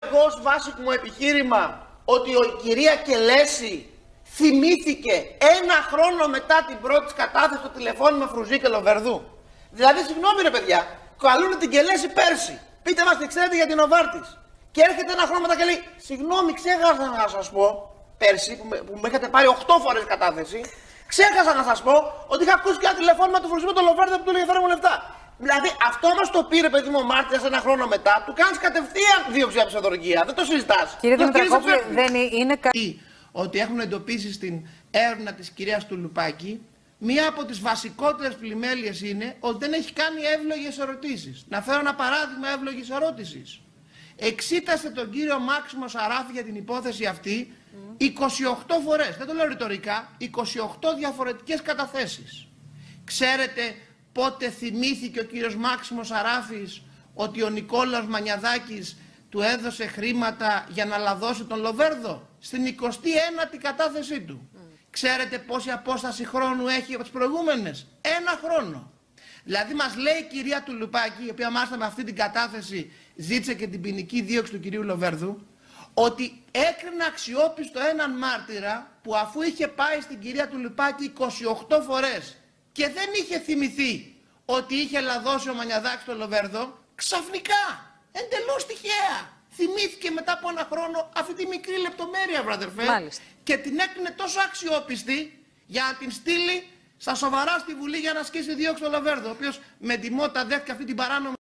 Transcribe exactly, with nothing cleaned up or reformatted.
Εγώ ως βάσικο μου επιχείρημα ότι η κυρία Κελέση θυμήθηκε ένα χρόνο μετά την πρώτη κατάθεση στο τηλεφώνημα Φρουζή και Λοβερδού. Δηλαδή, συγγνώμη ρε παιδιά, καλούν την Κελέση πέρσι. Πείτε μας τι ξέρετε για την Νοβάρτης. Και έρχεται ένα χρόνο μετά και λέει: συγγνώμη, ξέχασα να σας πω πέρσι που με, που με είχατε πάρει οκτώ φορές κατάθεση. Ξέχασα να σας πω ότι είχα ακούσει και ένα τηλεφώνημα του Φρουζή με τον Λοβέρδο που του έλεγε: φέρε μου λεφτά. Δηλαδή, αυτό μας το πήρε, παιδί μου, ο μάρτυρας ένα χρόνο μετά, του κάνεις κατευθείαν δίωξη από ψευδορυγία. Δεν το συζητάς. Κύριε Δημητρακόπουλε, δεν είναι κάτι. Ότι έχουν εντοπίσει στην έρευνα της κυρίας Τουλουπάκη, μία από τις βασικότερες πλημέλειες είναι ότι δεν έχει κάνει εύλογες ερωτήσεις. Να φέρω ένα παράδειγμα εύλογης ερώτησης. Εξήτασε τον κύριο Μάξιμο Σαράφη για την υπόθεση αυτή mm. είκοσι οκτώ φορές. Δεν το λέω ρητορικά, είκοσι οκτώ διαφορετικές καταθέσεις. Ξέρετε πότε θυμήθηκε ο κύριος Μάξιμος Σαράφης ότι ο Νικόλαος Μανιαδάκης του έδωσε χρήματα για να λαδώσει τον Λοβέρδο? Στην εικοστή ένατη κατάθεσή του. Mm. Ξέρετε πόση απόσταση χρόνου έχει από τις προηγούμενες? Ένα χρόνο. Δηλαδή μας λέει η κυρία Τουλουπάκη, η οποία μάλιστα με αυτή την κατάθεση ζήτησε και την ποινική δίωξη του κυρίου Λοβέρδου, ότι έκρινε αξιόπιστο έναν μάρτυρα που αφού είχε πάει στην κυρία Τουλουπάκη είκοσι οκτώ φορές και δεν είχε θυμηθεί ότι είχε λαδώσει ο Μανιαδάκης στον Λοβέρδο, ξαφνικά, εντελώς τυχαία, θυμήθηκε μετά από ένα χρόνο αυτή τη μικρή λεπτομέρεια, βραδερφέ. Μάλιστα. Και την έκρινε τόσο αξιόπιστη για να την στείλει στα σοβαρά στη Βουλή για να ασκήσει δίωξη στον Λοβέρδο, ο οποίος με τιμότητα δέχτηκε αυτή την παράνομη